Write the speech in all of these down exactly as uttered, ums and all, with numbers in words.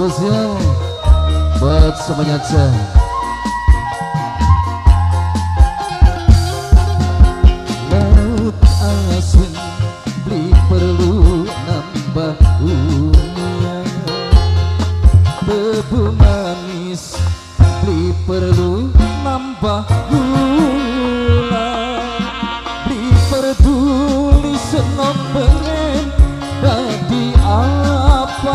spesial buat semuanya aja. Laut asin beli perlu nambah dunia, bebu manis beli perlu nambah gula, beli peduli senang pengen tadi apa,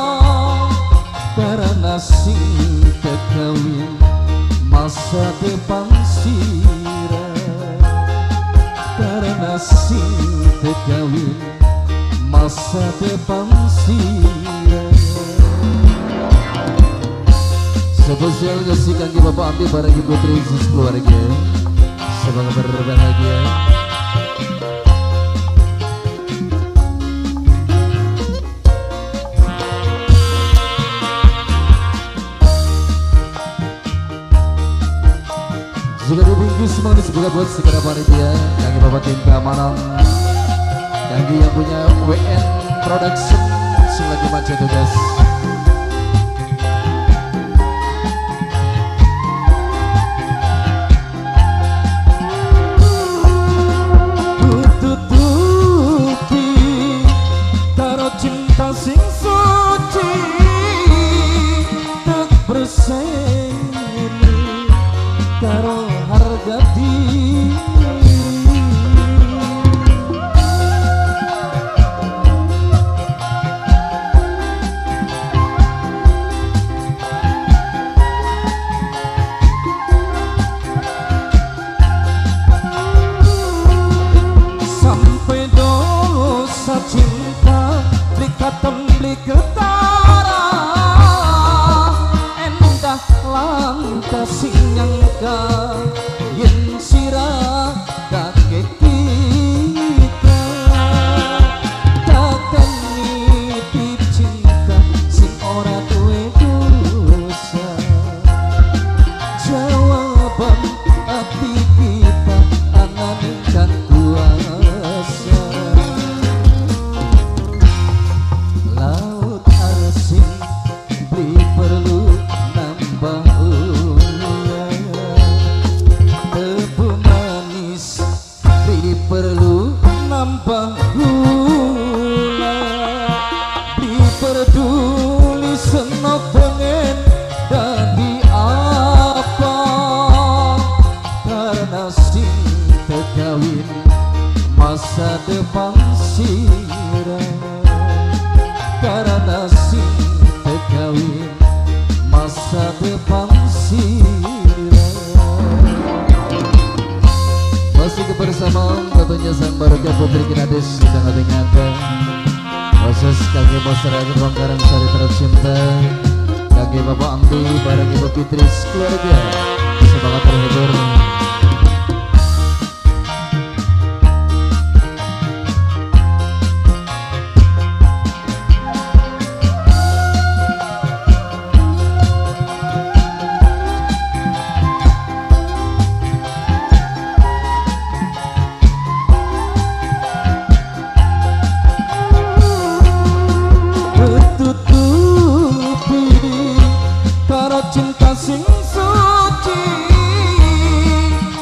karena sing kekawin masa depan sirah, karena sing kekawin masa depan sirah. Spesial kasih kaki Bapak Amdi bareng Ibu Trisis keluarga, semoga berbahagia. Juga dibungkus manis juga buat segera panitia, kaki Bapak tim keamanan, kaki yang punya W N Production, selagi macet tugas. Sing suci tak berseni karo harga diri, sampai dosa cinta likatan beli ketara, endah langkah sing nyangka yen sirah kakek kita, takkan nitip cinta sing ora duwe dosa. Jawaban hati kita anane kan kuasa. Perlu nambah gula, beli peduli senok pengen jadi apa, karena sing terkawin masa depan sirah, karena sing terkawin masa depan sirah. Masih kebersamaan tentunya sang barokah Putri Kinades sedang dengarkan proses kaki masyarakat Bangkaran Sari tercinta, kaki Bapak Amdi bareng Ibu Fitris keluarga, semangat terhibur. Cinta sing suci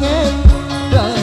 pengen